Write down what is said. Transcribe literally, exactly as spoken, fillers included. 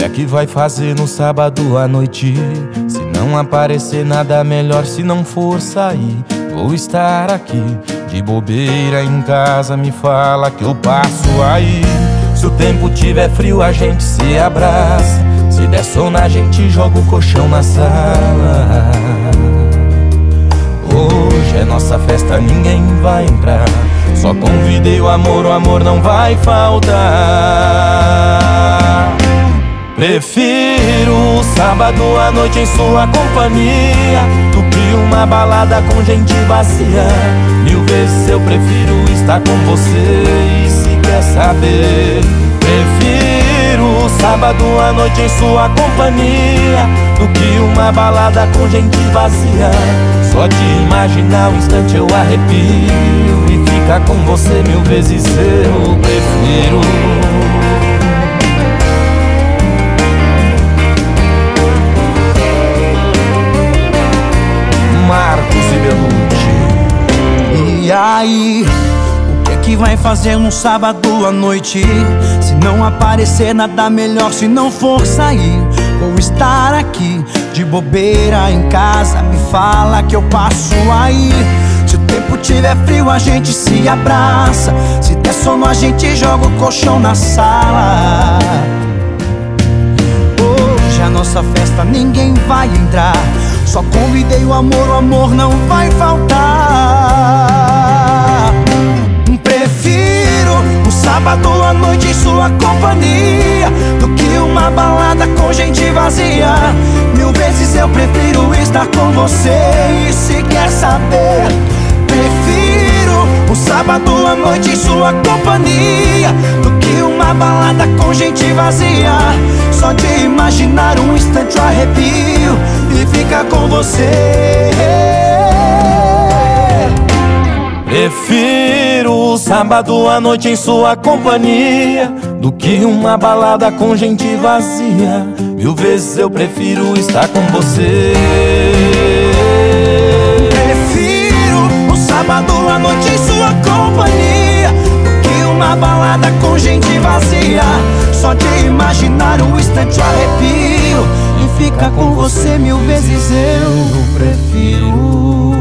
é que vai fazer no sábado à noite? Se não aparecer nada melhor, se não for sair, vou estar aqui de bobeira em casa. Me fala que eu passo aí. Se o tempo tiver frio, a gente se abraça. Se der sono, a gente joga o colchão na sala. Hoje é nossa festa, ninguém vai entrar. Só convidei o amor, o amor não vai faltar. Prefiro sábado à noite em sua companhia do que uma balada com gente vazia. Mil vezes eu prefiro estar com você. E se quer saber, prefiro sábado à noite em sua companhia do que uma balada com gente vazia. Só de imaginar um instante eu arrepio. E ficar com você mil vezes eu prefiro. Marcos e Belucci. E aí, o que é que vai fazer num sábado à noite? Se não aparecer nada melhor, se não for sair, vou estar aqui de bobeira em casa. Me fala que eu passo aí. Se o tempo tiver frio, a gente se abraça. Se der sono, a gente joga o colchão na sala. Hoje a nossa festa, ninguém vai entrar. Só convidei o amor, o amor não vai faltar. Prefiro um sábado à noite em sua companhia do que uma balada com gente vazia. Mil vezes eu prefiro estar com você. E se quer saber, prefiro um sábado à noite em sua companhia do que uma balada com gente vazia. Só de imaginar um instante eu arrepio e ficar com você. Prefiro sábado à noite em sua companhia do que uma balada com gente vazia. Mil vezes eu prefiro estar com você. Prefiro um sábado à noite em sua companhia do que uma balada com gente vazia. Só de imaginar um instante eu arrepio e ficar com você mil vezes eu prefiro.